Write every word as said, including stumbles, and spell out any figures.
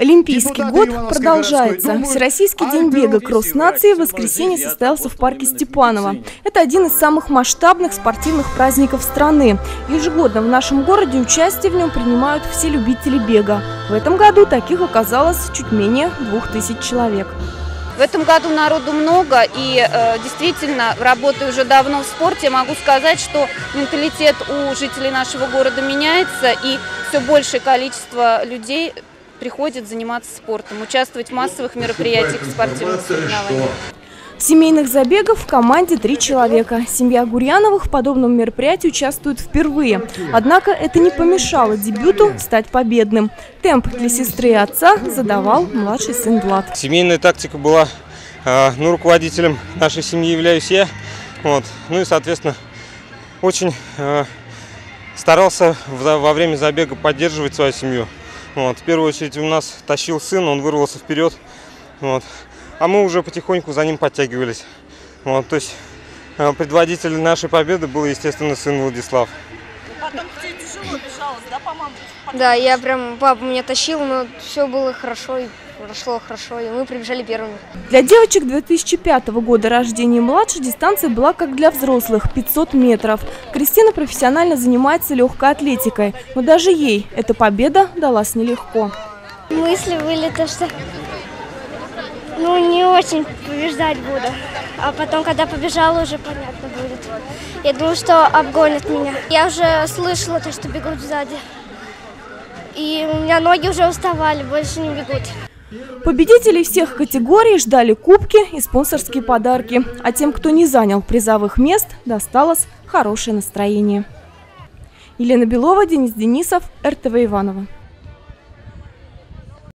Олимпийский год продолжается. Всероссийский день бега «Кросс нации» в воскресенье состоялся в парке Степанова. Это один из самых масштабных спортивных праздников страны. Ежегодно в нашем городе участие в нем принимают все любители бега. В этом году таких оказалось чуть менее двух тысяч человек. В этом году народу много, и э, действительно, работая уже давно в спорте, могу сказать, что менталитет у жителей нашего города меняется, и все большее количество людей приходит заниматься спортом, участвовать в массовых мероприятиях, в спортивных соревнованиях. Семейных забегов в команде три человека. Семья Гурьяновых в подобном мероприятии участвует впервые. Однако это не помешало дебюту стать победным. Темп для сестры и отца задавал младший сын Влад. Семейная тактика была, э, ну, руководителем нашей семьи являюсь я. Вот. Ну и, соответственно, очень э, старался в, во время забега поддерживать свою семью. Вот. В первую очередь у нас тащил сын, он вырвался вперед. Вот. А мы уже потихоньку за ним подтягивались. Вот, то есть э, предводителем нашей победы был, естественно, сын Владислав. Потом тебе тяжело бежалось, да, по мамке? Да, я прям, папа меня тащил, но все было хорошо, и прошло хорошо, и мы прибежали первыми. Для девочек две тысячи пятого года рождения и младше дистанция была как для взрослых – пятьсот метров. Кристина профессионально занимается легкой атлетикой, но даже ей эта победа далась нелегко. Мысли были то, что ну не очень побеждать буду, а потом, когда побежала, уже понятно будет. Я думаю, что обгонят меня. Я уже слышала то, что бегут сзади, и у меня ноги уже уставали, больше не бегут. Победителей всех категорий ждали кубки и спонсорские подарки, а тем, кто не занял призовых мест, досталось хорошее настроение. Елена Белова, Денис Денисов, эр тэ вэ Иваново.